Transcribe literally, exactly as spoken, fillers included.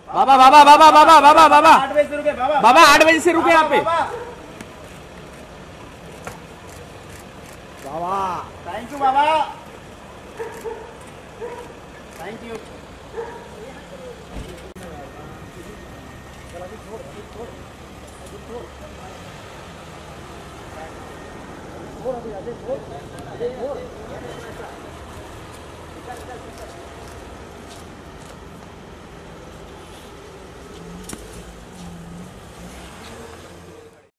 बाबा बाबा बाबा बाबा बाबा बाबा आठ बजे से रुके बाबा, बाबा आठ बजे से रुके यहाँ पे। बाबा थैंक यू बाबा, थैंक यू।